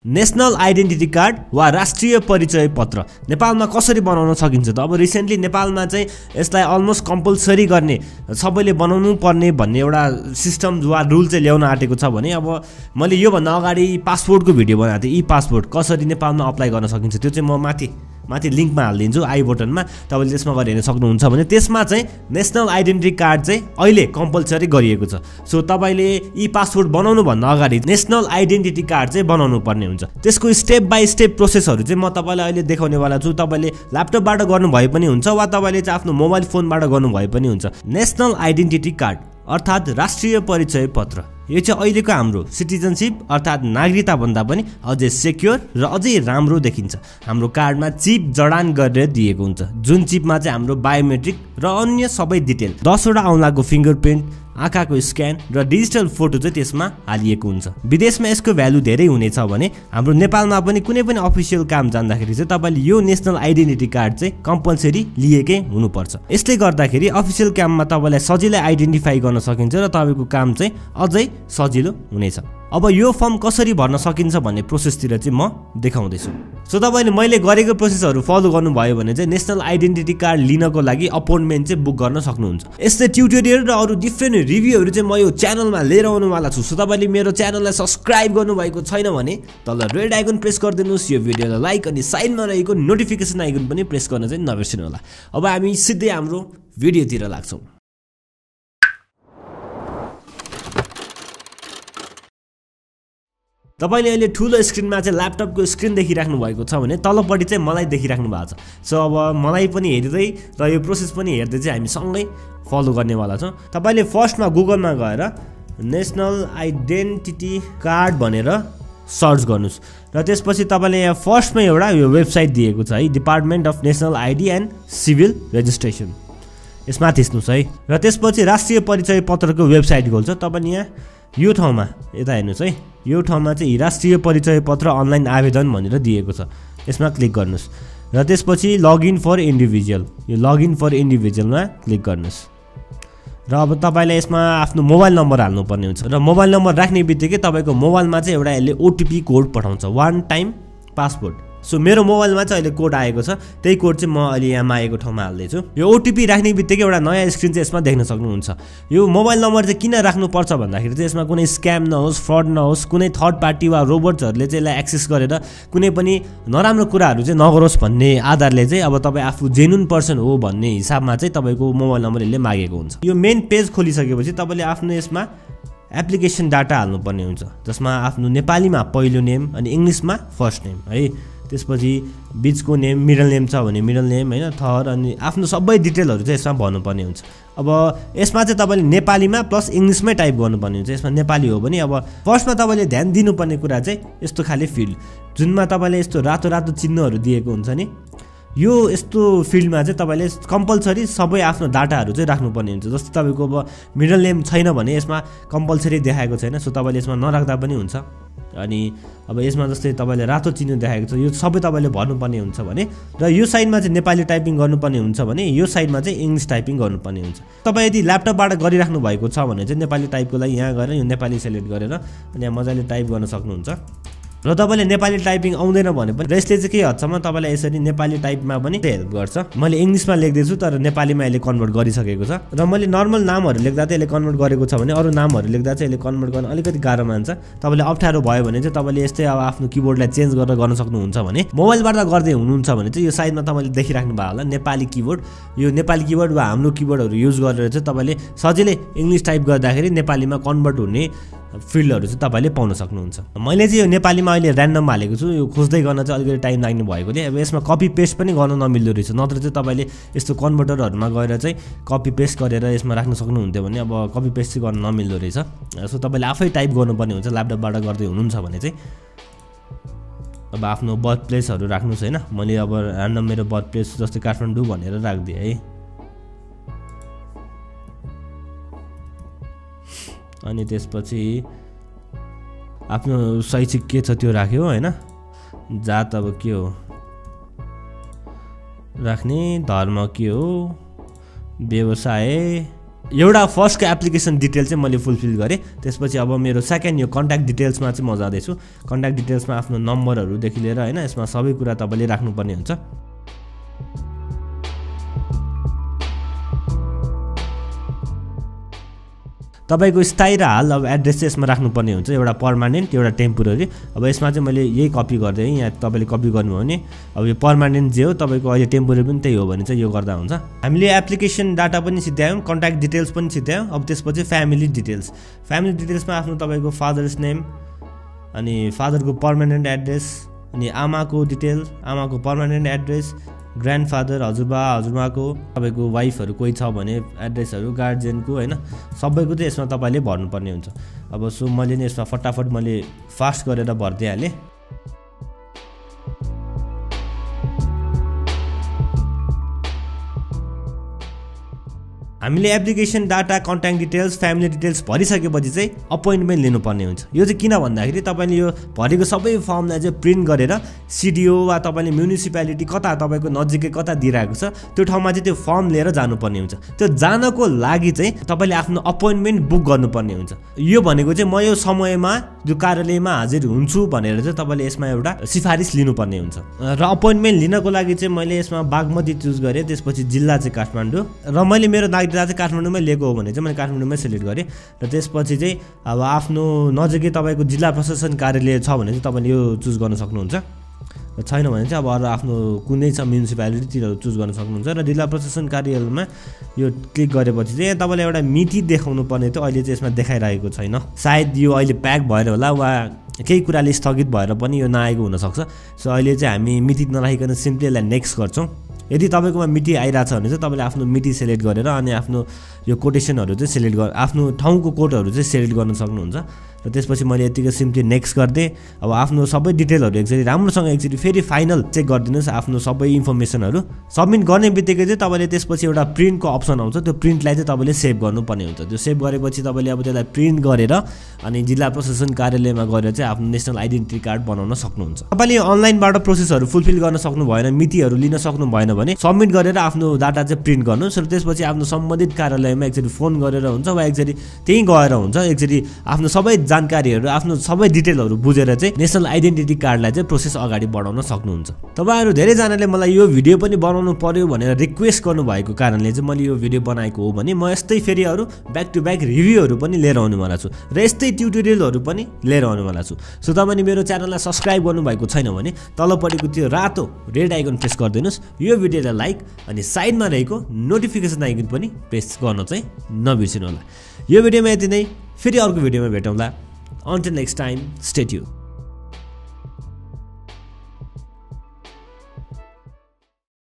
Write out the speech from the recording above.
National identity card वा राष्ट्रिय परिचय पत्र नेपालमा कसरी बनाउन सकिन्छ त? अब रिसेन्टली नेपालमा चाहिँ यसलाई अलमोस्ट कम्पल्सरी गर्ने, सबैले बनाउनु पर्ने भन्ने एउटा सिस्टम वा रुल चाहिँ ल्याउन आँटेको छ भने अब मैले योभन्दा अगाडि पासपोर्टको भिडियो बनाएको थिएँ। पासपोर्ट कसरी नेपालमा अप्लाई गर्न सकिन्छ त्यो चाहिँ म माथि लिङ्कमा हालिदिन्छु आई बटनमा, तपाईँले त्यसमा गएर हेर्न सक्नुहुन्छ भने त्यसमा चाहिँ नेसनल आइडेन्टिटी कार्ड चाहिँ अहिले कम्पल्सरी गरिएको छ। सो तपाईँले पासपोर्ट बनाउनु भन्दा अगाडि नेसनल आइडेन्टिटी कार्ड चाहिँ बनाउनु पर्ने हुन्छ। त्यसको स्टेप बाई स्टेप प्रोसेसहरू चाहिँ म तपाईँलाई अहिले देखाउनेवाला छु। तपाईँले ल्यापटपबाट गर्नुभए पनि हुन्छ वा तपाईँले चाहिँ आफ्नो मोबाइल फोनबाट गर्नुभए पनि हुन्छ। नेसनल आइडेन्टिटी कार्ड अर्थात् राष्ट्रिय परिचय पत्र यो चाहिँ अहिलेको हाम्रो सिटिजनसिप अर्थात् नागरिकता भन्दा पनि अझै सेक्योर र अझै राम्रो देखिन्छ। हाम्रो कार्डमा चिप जडान गरेर दिएको हुन्छ, जुन चिपमा चाहिँ हाम्रो बायोमेट्रिक र अन्य सबै डिटेल 10वटा औँलाको फिङ्गरप्रिन्ट, आँखाको स्क्यान र डिजिटल फोटो चाहिँ त्यसमा हालिएको हुन्छ। विदेशमा यसको भ्यालु धेरै हुनेछ भने हाम्रो नेपालमा पनि कुनै पनि अफिसियल काम जाँदाखेरि चाहिँ तपाईँले यो नेसनल आइडेन्टिटी कार्ड चाहिँ कम्पल्सरी लिएकै हुनुपर्छ। यसले गर्दाखेरि अफिसियल काममा तपाईँलाई सजिलै आइडेन्टिफाई गर्न सकिन्छ र तपाईँको काम चाहिँ अझै सजिलो हुनेछ। अब यो फर्म कसरी भर्न सकिन्छ भन्ने प्रोसेसतिर चाहिँ म देखाउँदैछु। सो तपाईँले मैले गरेको प्रोसेसहरू फलो गर्नुभयो भने चाहिँ नेसनल आइडेन्टिटी कार्ड लिनको लागि अपोइन्टमेन्ट चाहिँ बुक गर्न सक्नुहुन्छ। यस्तै ट्युटोरियल र अरू डिफ्रेन्ट रिभ्यूहरू चाहिँ म यो च्यानलमा लिएर आउनुवाला छु। सो तपाईँले मेरो च्यानललाई सब्सक्राइब गर्नुभएको छैन भने तल रेड आइकन प्रेस गरिदिनुहोस्, यो भिडियोलाई लाइक अनि साइडमा रहेको नोटिफिकेसन आइकन पनि प्रेस गर्न चाहिँ नबिर्सिनु होला। अब हामी सिधै हाम्रो भिडियोतिर लाग्छौँ। तपाईले अहिले ठुलो स्क्रिनमा चाहिँ ल्यापटपको स्क्रिन देखिराख्नु भएको छ भने तलपट्टि चाहिँ मलाई देखिराख्नु भएको छ। सो अब मलाई पनि हेर्दै र यो प्रोसेस पनि हेर्दै चाहिँ हामी सँगै फलो गर्नेवाला छौँ। तपाईले फर्स्टमा गुगलमा गएर नेसनल आइडेन्टिटी कार्ड भनेर सर्च गर्नुहोस् र त्यसपछि तपाईँले यहाँ फर्स्टमा एउटा यो वेबसाइट दिएको छ है, department of national ID and civil registration, यसमा थिच्नुहोस् है। र त्यसपछि राष्ट्रिय परिचय पत्रको वेबसाइट खोल्छ। तपाईँले यहाँ यो ठाउँमा यता हेर्नुहोस् है, यो ठाउँमा चाहिँ राष्ट्रिय परिचय पत्र अनलाइन आवेदन भनेर दिएको छ, यसमा क्लिक गर्नुहोस् र त्यसपछि लगइन फर इन्डिभिजुअल, यो लगइन फर इन्डिभिजुअलमा क्लिक गर्नुहोस् र अब तपाईँलाई यसमा आफ्नो मोबाइल नम्बर हाल्नुपर्ने हुन्छ र मोबाइल नम्बर राख्ने बित्तिकै तपाईँको मोबाइलमा चाहिँ एउटा यसले ओटिपी कोड पठाउँछ, वान टाइम पासवर्ड। सो मेरो मोबाइलमा चाहिँ अहिले कोड आएको छ, त्यही कोड चाहिँ म अहिले यहाँ मागेको ठाउँमा हाल्दैछु। यो ओटिपी राख्ने बित्तिकै एउटा नयाँ स्क्रिन चाहिँ यसमा देख्न सक्नुहुन्छ। यो मोबाइल नम्बर चाहिँ किन राख्नुपर्छ भन्दाखेरि चाहिँ यसमा कुनै स्क्याम नहोस्, फ्रड नहोस्, कुनै थर्ड पार्टी वा रोबोट्सहरूले चाहिँ यसलाई एक्सेस गरेर कुनै पनि नराम्रो कुराहरू चाहिँ नगरोस् भन्ने आधारले चाहिँ अब तपाईँ आफू जेन्युन पर्सन हो भन्ने हिसाबमा चाहिँ तपाईँको मोबाइल नम्बर यसले मागेको हुन्छ। यो मेन पेज खोलिसकेपछि तपाईँले आफ्नो यसमा एप्लिकेसन डाटा हाल्नुपर्ने हुन्छ, जसमा आफ्नो नेपालीमा पहिलो नेम अनि इङ्ग्लिसमा फर्स्ट नेम है, त्यसपछि बिचको नेम, मिडल नेम छ भने मिडल नेम होइन, थर अनि आफ्नो सबै डिटेलहरू चाहिँ यसमा भन्नुपर्ने हुन्छ। अब यसमा चाहिँ तपाईँले नेपालीमा प्लस इङ्ग्लिसमै टाइप गर्नुपर्ने हुन्छ। यसमा नेपाली हो भने अब फर्स्टमा तपाईँले ध्यान दिनुपर्ने कुरा चाहिँ यस्तो खाले फिल्ड जुनमा तपाईँले यस्तो रातो रातो चिन्हहरू दिएको हुन्छ नि, यो यस्तो फिल्डमा चाहिँ तपाईँले कम्पल्सरी सबै आफ्नो डाटाहरू चाहिँ राख्नुपर्ने हुन्छ। जस्तै तपाईँको अब मिडल नेम छैन भने यसमा कम्पल्सरी देखाएको छैन, सो तपाईँले यसमा नराख्दा पनि हुन्छ। अनि अब यसमा जस्तै तपाईँले रातो चिन्ह देखाएको छ, यो सबै तपाईँले भर्नुपर्ने हुन्छ भने, र यो साइडमा चाहिँ नेपाली टाइपिङ गर्नुपर्ने हुन्छ भने यो साइडमा चाहिँ इङ्ग्लिस टाइपिङ गर्नुपर्ने हुन्छ। तपाईँ यदि ल्यापटपबाट गरिराख्नु भएको छ भने चाहिँ नेपाली टाइपको लागि यहाँ गएर यो नेपाली सेलेक्ट गरेर अनि यहाँ मजाले टाइप गर्न सक्नुहुन्छ। र तपाईँले नेपाली टाइपिङ आउँदैन भने पनि र यसले चाहिँ के हदसम्म तपाईँलाई यसरी नेपाली टाइपमा पनि हेल्प गर्छ। मैले इङ्ग्लिसमा लेख्दैछु तर नेपालीमा यसले कन्भर्ट गरिसकेको छ र मैले नर्मल नामहरू लेख्दा चाहिँ यसले कन्भर्ट गरेको छ भने अरू नामहरू लेख्दा चाहिँ यसले कन्भर्ट गर्न अलिकति गाह्रो मान्छ। तपाईँले अप्ठ्यारो भयो भने चाहिँ तपाईँले यस्तै अब आफ्नो किबोर्डलाई चेन्ज गरेर गर्न सक्नुहुन्छ भने, मोबाइलबाट गर्दै हुनुहुन्छ भने चाहिँ यो साइडमा तपाईँले देखिराख्नु भयो होला नेपाली किबोर्ड, यो नेपाली किबोर्ड वा हाम्रो किबोर्डहरू युज गरेर चाहिँ तपाईँले सजिलै इङ्ग्लिस टाइप गर्दाखेरि नेपालीमा कन्भर्ट हुने फिल्डहरू चाहिँ तपाईँले पाउन सक्नुहुन्छ। मैले चाहिँ यो नेपालीमा अहिले ऱ्यान्डम हालेको छु, यो खोज्दै गर्न चाहिँ अलिकति टाइम लाग्ने भएकोले अब यसमा कपी पेस्ट पनि गर्न नमिल्दो रहेछ, नत्र चाहिँ तपाईँले यस्तो कन्भर्टरहरूमा गएर चाहिँ कपी पेस्ट गरेर यसमा राख्न सक्नुहुन्थ्यो भने अब कपी पेस्ट चाहिँ गर्न नमिल्दो रहेछ। सो तपाईँले आफै टाइप गर्नुपर्ने हुन्छ ल्यापटपबाट गर्दै हुनुहुन्छ भने चाहिँ। अब आफ्नो बर्थ प्लेसहरू राख्नुहोस् होइन, मैले अब ऱ्यान्डम मेरो बर्थ प्लेस जस्तै काठमाडौँ भनेर राखिदिएँ है। अनि त्यसपछि आफ्नो शैक्षिक के छ त्यो राख्यो होइन, जात अब के हो राख्ने, धर्म के हो, व्यवसाय एउटा फर्स्टको एप्लिकेसन डिटेल चाहिँ मैले फुलफिल गरेँ। त्यसपछि अब मेरो सेकेन्ड यो कन्ट्याक्ट डिटेल्समा चाहिँ म जाँदैछु। कन्ट्याक्ट डिटेल्समा आफ्नो नम्बरहरूदेखि लिएर होइन यसमा सबै कुरा तपाईँले राख्नुपर्ने हुन्छ। तपाईको स्थायी र हाल अब एड्रेस चाहिँ यसमा राख्नुपर्ने हुन्छ, एउटा पर्मानेन्ट एउटा टेम्पोररी। अब यसमा चाहिँ मैले यही कपी गरिदिएँ, यहाँ तपाईँले कपी गर्नुभयो भने अब यो पर्मानेन्ट जे हो तपाईँको अहिले टेम्पोररी पनि त्यही हो भने चाहिँ यो गर्दा हुन्छ। हामीले एप्लिकेसन डाटा पनि सिध्यायौँ, कन्ट्याक्ट डिटेल्स पनि सिध्यायौँ। अब त्यसपछि फ्यामिली डिटेल्स। फ्यामिली डिटेल्समा आफ्नो तपाईँको फादर्स नेम अनि फादरको पर्मानेन्ट एड्रेस अनि आमाको डिटेल, आमाको पर्मानेन्ट एड्रेस, ग्रान्डफादर हजुरबा हजुरमाको, तपाईँको वाइफहरू कोही छ भने एड्रेसहरू, गार्जियनको होइन सबैको चाहिँ यसमा तपाईँले भर्नुपर्ने हुन्छ। अब सो मैले नि यसमा फटाफट मैले फास्ट गरेर भरिदिइहालेँ। हामीले application data, contact details, family details भरिसकेपछि चाहिँ अपोइन्टमेन्ट लिनुपर्ने हुन्छ। यो चाहिँ किन भन्दाखेरि तपाईँले यो भरेको सबै फर्मलाई चाहिँ प्रिन्ट गरेर सिडिओ वा तपाईँले म्युनिसिपालिटी कता तपाईँको नजिकै कता दिइरहेको छ त्यो ठाउँमा चाहिँ त्यो फर्म लिएर जानुपर्ने हुन्छ। त्यो जानको लागि चाहिँ तपाईँले आफ्नो अपोइन्टमेन्ट बुक गर्नुपर्ने हुन्छ। यो भनेको चाहिँ म यो समयमा यो कार्यालयमा हाजिर हुन्छु भनेर चाहिँ तपाईँले यसमा एउटा सिफारिस लिनुपर्ने हुन्छ। र अपोइन्टमेन्ट लिनको लागि चाहिँ मैले यसमा बागमती चुज गरेँ, त्यसपछि जिल्ला चाहिँ काठमाडौँ, र मैले मेरो चाहिँ काठमाडौँमै लिएको हो भने चाहिँ मैले काठमाडौँमै सेलेक्ट गरेँ। र त्यसपछि चाहिँ अब आफ्नो नजिकै तपाईँको जिल्ला प्रशासन कार्यालय छ भने चाहिँ तपाईँले यो चुज गर्न सक्नुहुन्छ, छैन भने चाहिँ अब अरू आफ्नो कुनै छ म्युनिसिपालिटीतिर चुज गर्न सक्नुहुन्छ। र जिल्ला प्रशासन कार्यालयमा यो क्लिक गरेपछि चाहिँ तपाईँलाई एउटा मिति देखाउनु पर्ने थियो, अहिले चाहिँ यसमा देखाइरहेको छैन। सायद यो अहिले प्याक भएर होला वा केही कुराले स्थगित भएर पनि यो नआएको हुनसक्छ। सो अहिले चाहिँ हामी मिति नराखिकन सिम्पली यसलाई नेक्स्ट गर्छौँ। यदि तपाईँकोमा मिति आइरहेछ भने चाहिँ तपाईँले आफ्नो मिति सेलेक्ट गरेर अनि आफ्नो यो कोटेसनहरू चाहिँ सेलेक्ट आफ्नो ठाउँको कोडहरू चाहिँ सेलेक्ट गर्न सक्नुहुन्छ। र त्यसपछि मैले यतिकै सिम्पली नेक्स्ट गरिदिएँ। अब आफ्नो सबै डिटेलहरू एकचोटि राम्रोसँग एकचोटि फेरि फाइनल चेक गरिदिनुहोस् आफ्नो सबै इन्फर्मेसनहरू। सबमिट गर्ने बित्तिकै चाहिँ तपाईँले त्यसपछि एउटा प्रिन्टको अप्सन आउँछ, त्यो प्रिन्टलाई चाहिँ तपाईँले सेभ गर्नुपर्ने हुन्छ। त्यो सेभ गरेपछि तपाईँले अब त्यसलाई प्रिन्ट गरेर अनि जिल्ला प्रशासन कार्यालयमा गएर चाहिँ आफ्नो नेसनल आइडेन्टिटी कार्ड बनाउन सक्नुहुन्छ। तपाईँले अनलाइनबाट प्रोसेसहरू फुलफिल गर्न सक्नु भएन, मितिहरू लिन सक्नु भएन भने सबमिट गरेर आफ्नो डाटा चाहिँ प्रिन्ट गर्नुहोस्। र त्यसपछि आफ्नो सम्बन्धित कार्यालयमा एकचोटि फोन गरेर हुन्छ वा एकचोटि त्यहीँ गएर हुन्छ, एकचोटि आफ्नो सबै जानकारीहरू आफ्नो सबै डिटेलहरू बुझेर चाहिँ नेसनल आइडेन्टिटी कार्डलाई चाहिँ प्रोसेस अगाडि बढाउन सक्नुहुन्छ। तपाईँहरू धेरैजनाले मलाई यो भिडियो पनि बनाउनु पर्यो भनेर रिक्वेस्ट गर्नुभएको कारणले चाहिँ मैले यो भिडियो बनाएको हो भने म यस्तै फेरि अरू ब्याक टु ब्याक रिभ्यूहरू पनि लिएर आउनुवाला छु र यस्तै ट्युटोरियलहरू पनि लिएर आउनुवाला छु। सो तपाईँले मेरो च्यानललाई सब्सक्राइब गर्नुभएको छैन भने तलपट्टिको त्यो रातो रेड आइकन प्रेस गरिदिनुहोस्, यो भिडियोलाई लाइक अनि साइडमा रहेको नोटिफिकेसन आइकन पनि प्रेस गर्न चाहिँ नबिर्सिनु होला। यो भिडियोमा यति नै, फेरि अर्को भिडियोमा भेटौँला। Until next time, stay tuned.